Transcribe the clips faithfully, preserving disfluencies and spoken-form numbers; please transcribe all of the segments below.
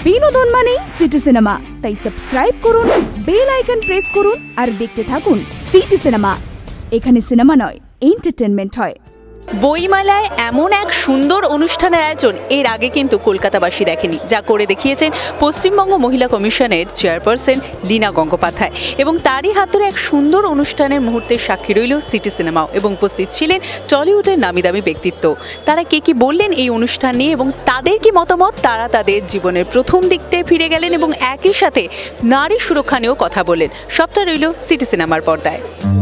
বিনোদন মানেই City Cinema, তাই সাবস্ক্রাইব করুন, বেল আইকন প্রেস করুন আর দেখতে থাকুন সিটি সিনেমা। এখানে সিনেমা নয়, এন্টারটেনমেন্ট হয়। বইমেলায় এমন এক সুন্দর অনুষ্ঠানের আয়োজন এর আগে কিন্তু কলকাতাবাসী দেখেনি, যা করে দেখিয়েছেন পশ্চিমবঙ্গ মহিলা কমিশনের চেয়ারপারসন লীনা গঙ্গোপাধ্যায়। এবং তারই হাত ধরে এক সুন্দর অনুষ্ঠানের মুহূর্তের সাক্ষী রইল সিটি সিনেমাও, এবং উপস্থিত ছিলেন টলিউডের নামি দামি ব্যক্তিত্ব। তারা কে কি বললেন এই অনুষ্ঠান নিয়ে এবং তাদের কি মতামত, তারা তাদের জীবনের প্রথম দিকটায় ফিরে গেলেন এবং একই সাথে নারী সুরক্ষা নিয়েও কথা বললেন। সবটা রইল সিটি সিনেমার পর্দায়।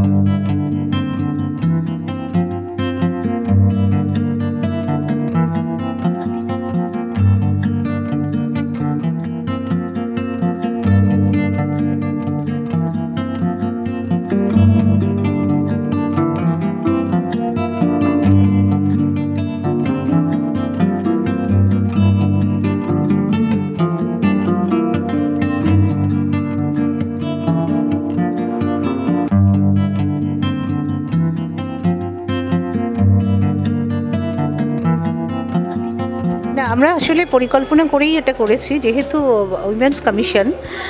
আমরা আসলে পরিকল্পনা করেই এটা করেছি, যেহেতু উইমেন্স কমিশন,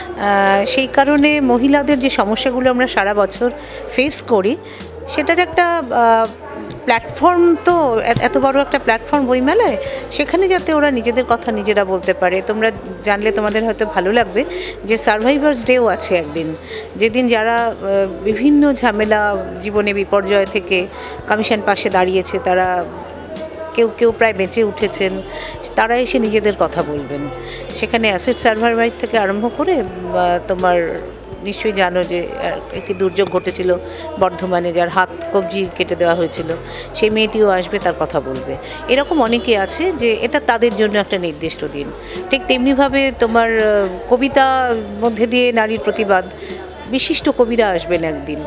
সেই কারণে মহিলাদের যে সমস্যাগুলো আমরা সারা বছর ফেস করি সেটার একটা প্ল্যাটফর্ম, তো এত বড় একটা প্ল্যাটফর্ম বইমেলায়, সেখানে যাতে ওরা নিজেদের কথা নিজেরা বলতে পারে। তোমরা জানলে তোমাদের হয়তো ভালো লাগবে যে সার্ভাইভার্স ডেও আছে একদিন, যেদিন যারা বিভিন্ন ঝামেলা জীবনে বিপর্যয় থেকে কমিশন পাশে দাঁড়িয়েছে, তারা কেউ কেউ প্রায় বেঁচে উঠেছেন, তারা এসে নিজেদের কথা বলবেন। সেখানে অ্যাসেট সার্ভাইভার থেকে আরম্ভ করে তোমার নিশ্চয়ই জানো যে একটি দুর্যোগ ঘটেছিল বর্ধমানে, যার হাত কবজি কেটে দেওয়া হয়েছিল, সেই মেয়েটিও আসবে, তার কথা বলবে। এরকম অনেকে আছে যে এটা তাদের জন্য একটা নির্দিষ্ট দিন। ঠিক তেমনিভাবে তোমার কবিতার মধ্যে দিয়ে নারীর প্রতিবাদ, বিশিষ্ট কবিরা আসবেন একদিন।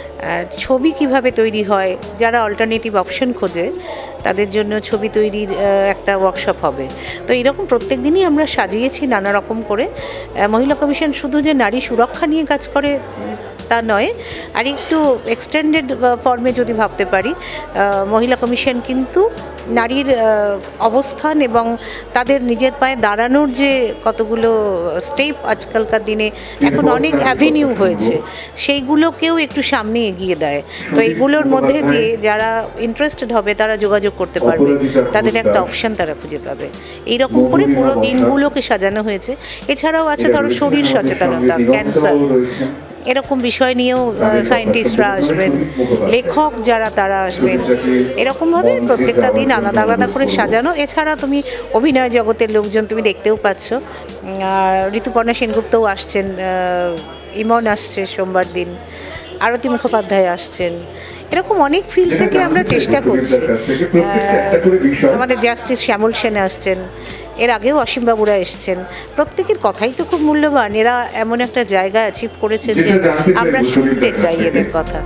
ছবি কিভাবে তৈরি হয়, যারা অল্টারনেটিভ অপশন খোঁজে তাদের জন্য ছবি তৈরির একটা ওয়ার্কশপ হবে। তো এরকম প্রত্যেক দিনই আমরা সাজিয়েছি নানা রকম করে। মহিলা কমিশন শুধু যে নারী সুরক্ষা নিয়ে কাজ করে তা নয়, আর একটু এক্সটেন্ডেড ফর্মে যদি ভাবতে পারি, মহিলা কমিশন কিন্তু নারীর অবস্থান এবং তাদের নিজের পায়ে দাঁড়ানোর যে কতগুলো স্টেপ আজকালকার দিনে এখন অনেক অ্যাভিনিউ হয়েছে, সেইগুলোকেও একটু সামনে এগিয়ে দেয়। তো এইগুলোর মধ্যে দিয়ে যারা ইন্টারেস্টেড হবে তারা যোগাযোগ করতে পারবে, তাদের একটা অপশন তারা খুঁজে পাবে। এইরকম করে পুরো দিনগুলোকে সাজানো হয়েছে। এছাড়াও আছে ধরো শরীর সচেতনতা, ক্যান্সার, এরকম বিষয় নিয়েও সায়েন্টিস্টরা আসবেন, লেখক যারা তারা আসবেন। এরকমভাবে প্রত্যেকটা দিন আলাদা আলাদা করে সাজানো। এছাড়া তুমি অভিনয় জগতের লোকজন তুমি দেখতেও পাচ্ছ, ঋতুপর্ণা সেনগুপ্তও আসছেন, ইমন আসছে সোমবার দিন, আরতি মুখোপাধ্যায় আসছেন। এরকম অনেক ফিল্ড থেকে আমরা চেষ্টা করছি। আমাদের জাস্টিস শ্যামল সেন আসছেন, এর আগেও অসীমবাবুরা এসছেন। প্রত্যেকের কথাই তো খুব মূল্যবান। এরা এমন একটা জায়গা অ্যাচিভ করেছেন যে আমরা শুনতে চাই এদের কথা।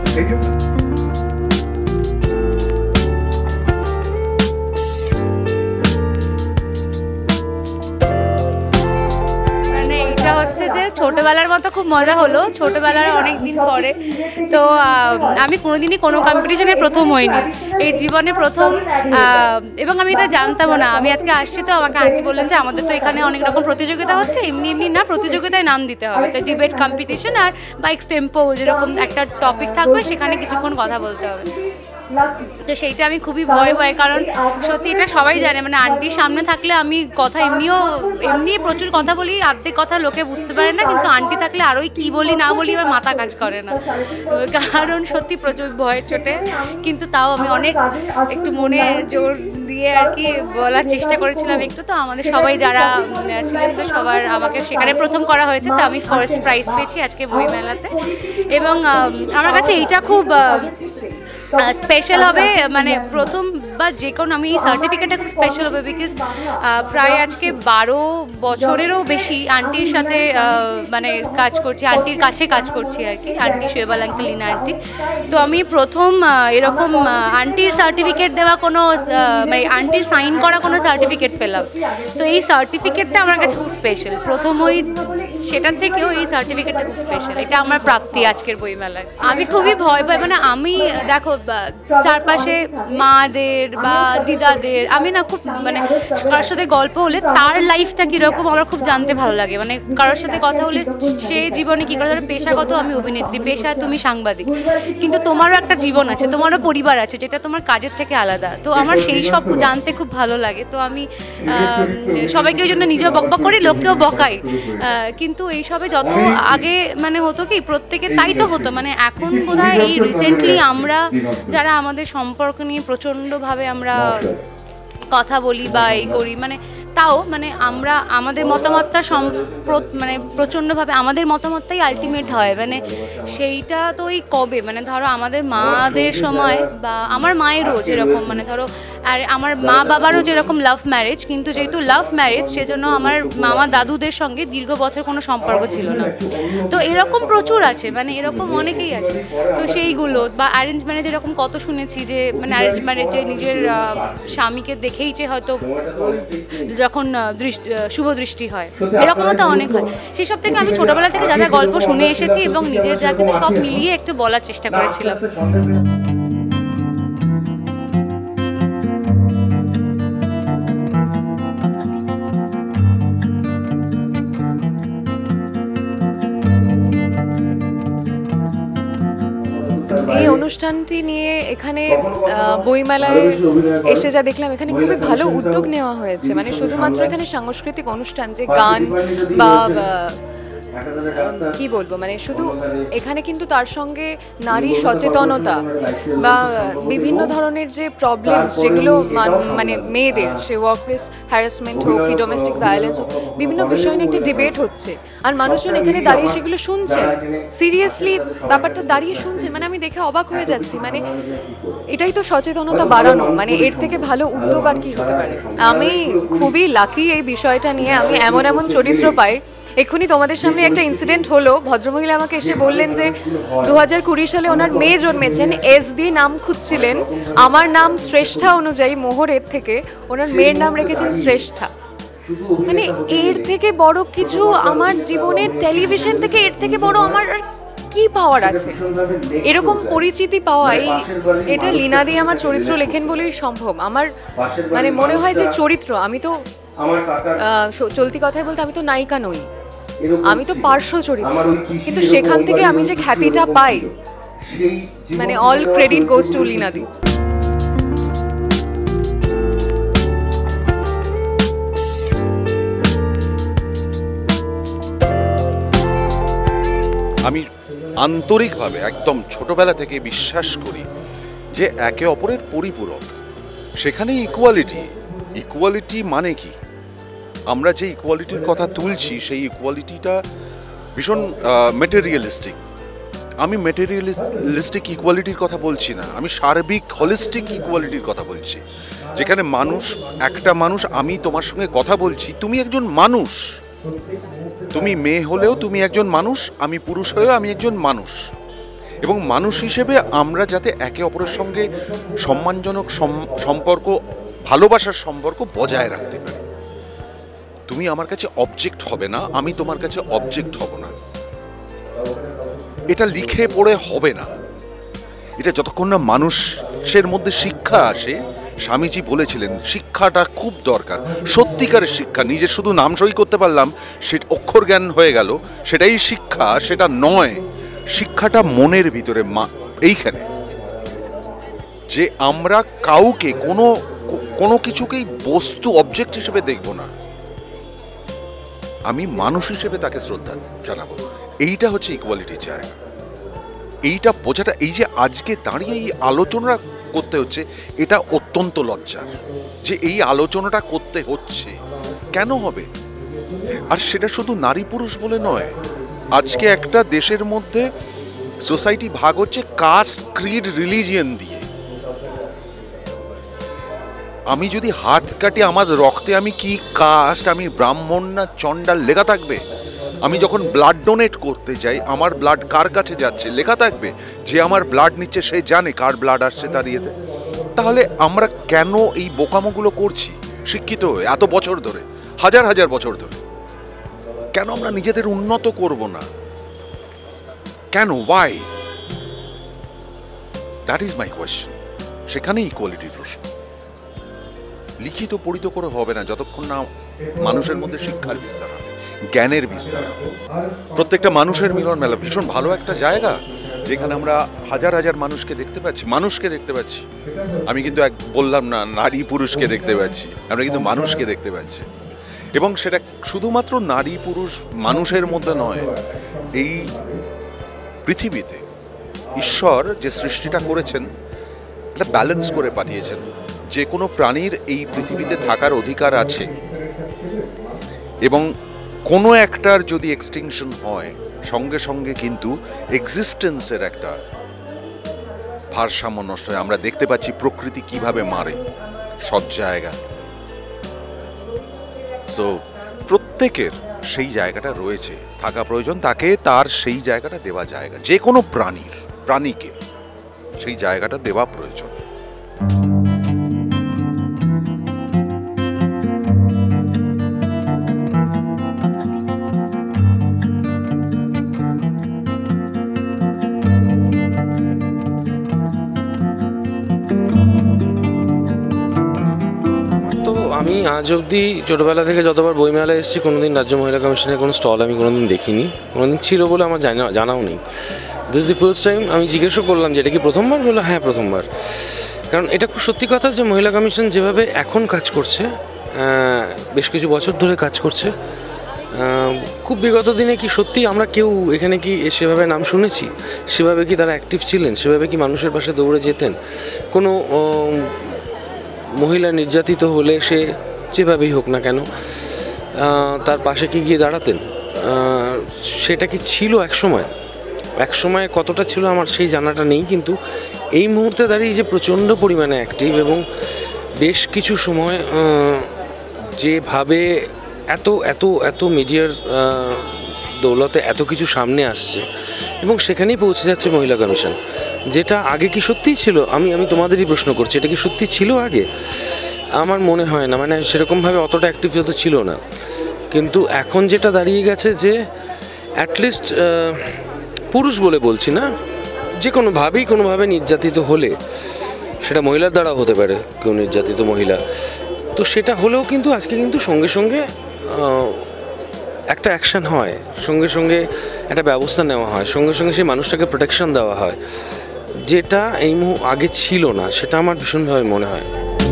হচ্ছে যে ছোটবেলার মতো খুব মজা হলো, ছোটবেলার অনেক দিন পরে। তো আমি কোনোদিনই কোনো কম্পিটিশনে প্রথম হইনি, এই জীবনে প্রথম। এবং আমি এটা জানতামও না। আমি আজকে আসছি, তো আমাকে আন্টি বললেন যে আমাদের তো এখানে অনেক রকম প্রতিযোগিতা হচ্ছে, এমনি এমনি না, প্রতিযোগিতায় নাম দিতে হবে। তো ডিবেট কম্পিটিশন আর বাইক টেম্পো, যেরকম একটা টপিক থাকবে সেখানে কিছুক্ষণ কথা বলতে হবে। তো সেইটা আমি খুবই ভয় পাই, কারণ সত্যি এটা সবাই জানে, মানে আন্টির সামনে থাকলে আমি কথা এমনিও এমনি প্রচুর কথা বলি, আর্ধেক কথা লোকে বুঝতে পারে না, কিন্তু আন্টি থাকলে আরোই কী বলি না বলি আমার মাথা কাজ করে না, কারণ সত্যি প্রচুর ভয়ের চোটে। কিন্তু তাও আমি অনেক একটু মনে জোর দিয়ে আর কি বলার চেষ্টা করেছিলাম একটু। তো আমাদের সবাই যারা ছিলেন, তো সবার আমাকে সেখানে প্রথম করা হয়েছে। তো আমি ফার্স্ট প্রাইজ পেয়েছি আজকে বইমেলাতে, এবং আমার কাছে এইটা খুব স্পেশাল হবে। মানে প্রথম বা যে কোনো, আমি এই সার্টিফিকেটটা খুব স্পেশাল হবে, বিকজ প্রায় আজকে বারো বছরেরও বেশি আন্টির সাথে মানে কাজ করছি, আন্টির কাছে কাজ করছি আর কি, আন্টি শোয়েবাল আঙ্কেল, লীনা আন্টি। তো আমি প্রথম এরকম আন্টির সার্টিফিকেট দেওয়া কোনো, মানে আন্টির সাইন করা কোনো সার্টিফিকেট পেলাম। তো এই সার্টিফিকেটটা আমার কাছে খুব স্পেশাল, প্রথম ওই সেটার থেকেও এই সার্টিফিকেটটা খুব স্পেশাল। এটা আমার প্রাপ্তি আজকের বইমেলায়। আমি খুবই ভয় পাই, মানে আমি দেখো চারপাশে মাদের বা দিদাদের, আমি না খুব মানে কারোর সাথে গল্প হলে তার লাইফটা কীরকম আমার খুব জানতে ভালো লাগে। মানে কারোর সাথে কথা হলে সে জীবনে কী করে, ধরো পেশাগত আমি অভিনেত্রী, পেশা তুমি সাংবাদিক, কিন্তু তোমারও একটা জীবন আছে, তোমারও পরিবার আছে যেটা তোমার কাজের থেকে আলাদা। তো আমার সেই সব জানতে খুব ভালো লাগে। তো আমি সবাইকে ওই জন্য নিজেও বকবক করি, লোককেও বকাই, কিন্তু এইসবে যত আগে মানে হতো কি প্রত্যেকে তাই তো হতো। মানে এখন বোধহয় এই রিসেন্টলি আমরা যারা আমাদের সম্পর্ক নিয়ে প্রচণ্ডভাবে আমরা কথা বলি বা এই করি, মানে তাও মানে আমরা আমাদের মতামতটা মানে প্রচণ্ডভাবে আমাদের মতামতটাই আলটিমেট হয়। মানে সেইটা তো ওই কবে মানে ধরো আমাদের মাদের সময় বা আমার মায়েরও যেরকম, মানে ধরো আর আমার মা বাবারও যেরকম লাভ ম্যারেজ, কিন্তু যেহেতু লাভ ম্যারেজ সেজন্য আমার মামা দাদুদের সঙ্গে দীর্ঘ বছর কোনো সম্পর্ক ছিল না। তো এরকম প্রচুর আছে, মানে এরকম অনেকেই আছে। তো সেইগুলো বা অ্যারেঞ্জ ম্যারেজ এরকম কত শুনেছি যে মানে অ্যারেঞ্জ ম্যারেজে নিজের স্বামীকে দেখেইছে হয়তো যখন দৃষ্টি শুভ দৃষ্টি হয়, এরকমও তো অনেক হয়। সেই সব থেকে আমি ছোটবেলা থেকে যা যা গল্প শুনে এসেছি এবং নিজের যা কিছু সব মিলিয়ে একটু বলার চেষ্টা করেছিলাম। এই অনুষ্ঠানটি নিয়ে এখানে বইমেলায় এসে যা দেখলাম, এখানে খুবই ভালো উদ্যোগ নেওয়া হয়েছে। মানে শুধুমাত্র এখানে সাংস্কৃতিক অনুষ্ঠান যে গান বা কি বলবো, মানে শুধু এখানে কিন্তু তার সঙ্গে নারী সচেতনতা বা বিভিন্ন ধরনের যে প্রবলেমস যেগুলো মানে মেয়েদের, সে ওয়ার্কপ্লেস হ্যারাসমেন্ট হোক কি ডোমেস্টিক ভায়োলেন্স হোক, বিভিন্ন বিষয় নিয়ে একটা ডিবেট হচ্ছে। আর মানুষজন এখানে দাঁড়িয়ে সেগুলো শুনছেন, সিরিয়াসলি ব্যাপারটা দাঁড়িয়ে শুনছেন। মানে আমি দেখে অবাক হয়ে যাচ্ছি। মানে এটাই তো সচেতনতা বাড়ানো, মানে এর থেকে ভালো উদ্যোগ আর কি হতে পারে। আমি খুবই লাকি এই বিষয়টা নিয়ে। আমি এমন এমন চরিত্র পাই। এক্ষুনি তোমাদের সামনে একটা ইনসিডেন্ট হলো, ভদ্রমহিলা আমাকে এসে বললেন যে দু হাজার কুড়ি সালে ওনার মেয়ে জন্মেছেন, এস দিয়ে নাম খুঁজছিলেন, আমার নাম শ্রেষ্ঠা অনুযায়ী মোহরের থেকে ওনার মেয়ের নাম রেখেছেন শ্রেষ্ঠা। মানে এর থেকে বড় কিছু আমার জীবনে, টেলিভিশন থেকে এর থেকে বড় আমার আর কি পাওয়ার আছে? এরকম পরিচিতি পাওয়া, এই এটা লীনা দিয়ে আমার চরিত্র লেখেন বলেই সম্ভব। আমার মানে মনে হয় যে চরিত্র, আমি তো চলতি কথায় বলতে আমি তো নায়িকা নই, আমি তো পার্শ্ব চরিত্র, কিন্তু সেখান থেকে আমি যে খ্যাতিটা পাই, মানে all credit goes to Leena di. আমি আন্তরিকভাবে একদম ছোটবেলা থেকে বিশ্বাস করি যে একে অপরের পরিপূরক, সেখানে ইকুয়ালিটি। ইকুয়ালিটি মানে কি? আমরা যে ইকুয়ালিটির কথা তুলছি সেই ইকুয়ালিটিটা ভীষণ মেটেরিয়ালিস্টিক। আমি মেটেরিয়ালিস্টিক ইকুয়ালিটির কথা বলছি না, আমি সার্বিক হলিস্টিক ইকুয়ালিটির কথা বলছি, যেখানে মানুষ একটা মানুষ, আমি তোমার সঙ্গে কথা বলছি, তুমি একজন মানুষ, তুমি মেয়ে হলেও তুমি একজন মানুষ, আমি পুরুষ হয়েও আমি একজন মানুষ, এবং মানুষ হিসেবে আমরা যাতে একে অপরের সঙ্গে সম্মানজনক সম্পর্ক, ভালোবাসার সম্পর্ক বজায় রাখতে পারি। তুমি আমার কাছে অবজেক্ট হবে না, আমি তোমার কাছে অবজেক্ট হব না। এটা লিখে পড়ে হবে না। এটা যতক্ষণ না মানুষের মধ্যে শিক্ষা আসে, স্বামীজি বলেছিলেন শিক্ষাটা খুব দরকার, সত্যিকারের শিক্ষা। নিজে শুধু নাম সই করতে পারলাম, সে অক্ষর জ্ঞান হয়ে গেল, সেটাই শিক্ষা, সেটা নয়। শিক্ষাটা মনের ভিতরে, এইখানে যে আমরা কাউকে কোনো কোনো কিছুকেই বস্তু অবজেক্ট হিসেবে দেখব না, আমি মানুষ হিসেবে তাকে শ্রদ্ধা জানাবো। এইটা হচ্ছে ইকুয়ালিটির জায়গা। এইটা বোঝাটা, এই যে আজকে দাঁড়িয়ে এই আলোচনা করতে হচ্ছে, এটা অত্যন্ত লজ্জার যে এই আলোচনাটা করতে হচ্ছে। কেন হবে? আর সেটা শুধু নারী পুরুষ বলে নয়। আজকে একটা দেশের মধ্যে সোসাইটি ভাগ হচ্ছে কাস্ট, ক্রিড, রিলিজিয়ন দিয়ে। আমি যদি হাত কাটি, আমার রক্তে আমি কি কাস্ট, আমি ব্রাহ্মণ না চণ্ডাল লেখা থাকবে। আমি যখন ব্লাড ডোনেট করতে যাই, আমার ব্লাড কার কাছে যাচ্ছে লেখা থাকবে। যে আমার ব্লাড নিচ্ছে সে জানে কার ব্লাড আসছে তার ইয়েতে। তাহলে আমরা কেন এই বোকামোগুলো করছি শিক্ষিত হয়ে এত বছর ধরে, হাজার হাজার বছর ধরে? কেন আমরা নিজেদের উন্নত করব না? কেন? Why? That is my question. সেখানে ইকুয়ালিটির প্রশ্ন। লিখিত পড়িত করে হবে না যতক্ষণ না মানুষের মধ্যে শিক্ষার বিস্তার হবে, জ্ঞানের বিস্তার হবে। প্রত্যেকটা মানুষের মিলন মেলা ভীষণ ভালো একটা জায়গা, যেখানে আমরা হাজার হাজার মানুষকে দেখতে পাচ্ছি, মানুষকে দেখতে পাচ্ছি। আমি কিন্তু এক বললাম না নারী পুরুষকে দেখতে পাচ্ছি, আমরা কিন্তু মানুষকে দেখতে পাচ্ছি। এবং সেটা শুধুমাত্র নারী পুরুষ মানুষের মধ্যে নয়, এই পৃথিবীতে ঈশ্বর যে সৃষ্টিটা করেছেন এটা ব্যালেন্স করে পাঠিয়েছেন। যে কোনো প্রাণীর এই পৃথিবীতে থাকার অধিকার আছে, এবং কোনো একটার যদি এক্সটিংশন হয় সঙ্গে সঙ্গে কিন্তু এক্সিস্টেন্সের একটা ভারসাম্য নষ্ট হয়। আমরা দেখতে পাচ্ছি প্রকৃতি কিভাবে মারে সব জায়গা। সো প্রত্যেকের সেই জায়গাটা রয়েছে, থাকা প্রয়োজন, তাকে তার সেই জায়গাটা দেওয়া জায়গা, যে কোনো প্রাণীর প্রাণীকে সেই জায়গাটা দেওয়া প্রয়োজন। আমি আজ অবধি ছোটোবেলা থেকে যতবার বইমেলায় এসেছি কোনোদিন রাজ্য মহিলা কমিশনের কোনো স্টল আমি কোনোদিন দেখিনি, কোনোদিন ছিল বলে আমার জানা জানাও নেই। This the first time. আমি জিজ্ঞেসও করলাম যে এটা কি প্রথমবার, বললো হ্যাঁ প্রথমবার। কারণ এটা খুব সত্যি কথা যে মহিলা কমিশন যেভাবে এখন কাজ করছে, বেশ কিছু বছর ধরে কাজ করছে, খুব বিগত দিনে কি সত্যি আমরা কেউ এখানে কি সেভাবে নাম শুনেছি, সেভাবে কি তারা অ্যাক্টিভ ছিলেন, সেভাবে কি মানুষের পাশে দৌড়ে যেতেন, কোনো মহিলা নির্যাতিত হলে সে যেভাবেই হোক না কেন তার পাশে কি গিয়ে দাঁড়াতেন, সেটা কি ছিল এক সময়? এক সময় কতটা ছিল আমার সেই জানাটা নেই, কিন্তু এই মুহূর্তে দাঁড়িয়ে যে প্রচণ্ড পরিমাণে অ্যাক্টিভ এবং বেশ কিছু সময় যেভাবে এত এত এত মিডিয়ার দৌলতে এত কিছু সামনে আসছে এবং সেখানেই পৌঁছে যাচ্ছে মহিলা কমিশন, যেটা আগে কি সত্যিই ছিল? আমি আমি তোমাদেরই প্রশ্ন করছি, এটা কি সত্যি ছিল আগে? আমার মনে হয় না, মানে সেরকমভাবে অতটা অ্যাক্টিভ তো ছিল না। কিন্তু এখন যেটা দাঁড়িয়ে গেছে যে অ্যাটলিস্ট পুরুষ বলে বলছি না, যে কোনোভাবেই কোনোভাবে নির্যাতিত হলে, সেটা মহিলার দ্বারা হতে পারে কেউ নির্যাতিত মহিলা, তো সেটা হলেও কিন্তু আজকে কিন্তু সঙ্গে সঙ্গে একটা অ্যাকশান হয়, সঙ্গে সঙ্গে একটা ব্যবস্থা নেওয়া হয়, সঙ্গে সঙ্গে সেই মানুষটাকে প্রোটেকশন দেওয়া হয়, যেটা এই মুহূ আগে ছিল না। সেটা আমার ভীষণভাবে মনে হয়।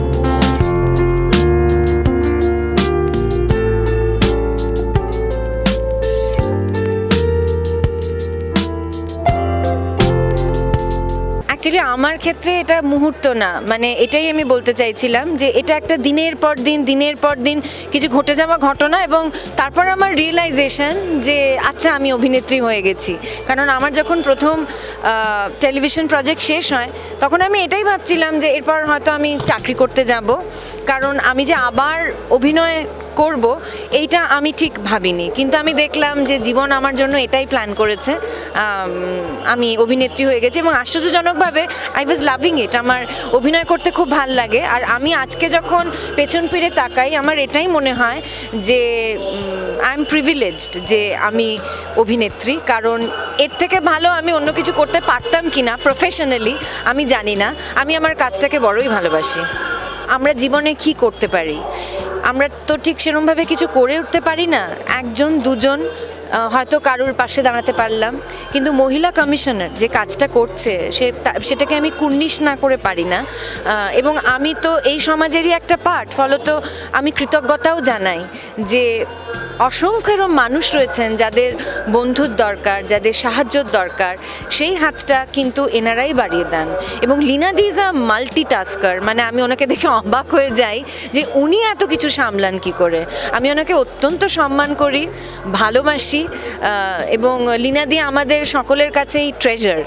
অ্যাকচুয়ালি আমার ক্ষেত্রে এটা মুহূর্ত না, মানে এটাই আমি বলতে চাইছিলাম যে এটা একটা দিনের পর দিন দিনের পর দিন কিছু ঘটে যাওয়া ঘটনা, এবং তারপর আমার রিয়েলাইজেশন যে আচ্ছা আমি অভিনেত্রী হয়ে গেছি। কারণ আমার যখন প্রথম টেলিভিশন প্রজেক্ট শেষ হয় তখন আমি এটাই ভাবছিলাম যে এরপর হয়তো আমি চাকরি করতে যাব, কারণ আমি যে আবার অভিনয় করব এইটা আমি ঠিক ভাবিনি। কিন্তু আমি দেখলাম যে জীবন আমার জন্য এটাই প্ল্যান করেছে, আমি অভিনেত্রী হয়ে গেছি এবং আশ্চর্যজনকভাবে আই ওয়াজ লাভিং ইট। আমার অভিনয় করতে খুব ভাল লাগে, আর আমি আজকে যখন পেছন ফিরে তাকাই আমার এটাই মনে হয় যে আই এম প্রিভিলেজড যে আমি অভিনেত্রী, কারণ এর থেকে ভালো আমি অন্য কিছু করতে পারতাম কি না প্রফেশনালি আমি জানি না। আমি আমার কাজটাকে বড়ই ভালোবাসি। আমরা জীবনে কি করতে পারি, আমরা তো ঠিক সেরকমভাবে কিছু করে উঠতে পারি না, একজন দুজন হয়তো কারোর পাশে দাঁড়াতে পারলাম, কিন্তু মহিলা কমিশনার যে কাজটা করছে সে সেটাকে আমি কুর্নিশ না করে পারি না। এবং আমি তো এই সমাজেরই একটা পার্ট, ফলত আমি কৃতজ্ঞতাও জানাই যে অসংখ্য মানুষ রয়েছেন যাদের বন্ধুর দরকার, যাদের সাহায্যর দরকার, সেই হাতটা কিন্তু এনারাই বাড়িয়ে দেন। এবং Leena di is a multitasker, মানে আমি ওনাকে দেখে অবাক হয়ে যাই যে উনি এত কিছু সামলান কি করে। আমি ওনাকে অত্যন্ত সম্মান করি, ভালোবাসি, এবং লীনা দি আমাদের সকলের কাছেই treasure.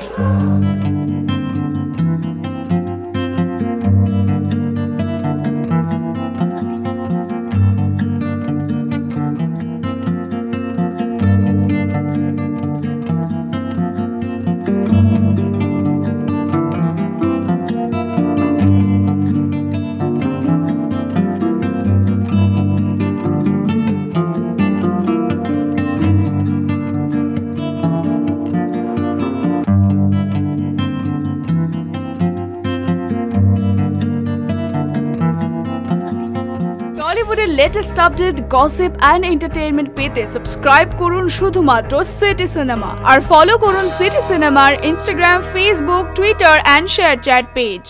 Latest update, gossip and entertainment পেতে সাবস্ক্রাইব করুন শুধুমাত্র সিটি সিনেমা আর ফলো করুন সিটি সিনেমার Instagram, Facebook, Twitter and ShareChat page.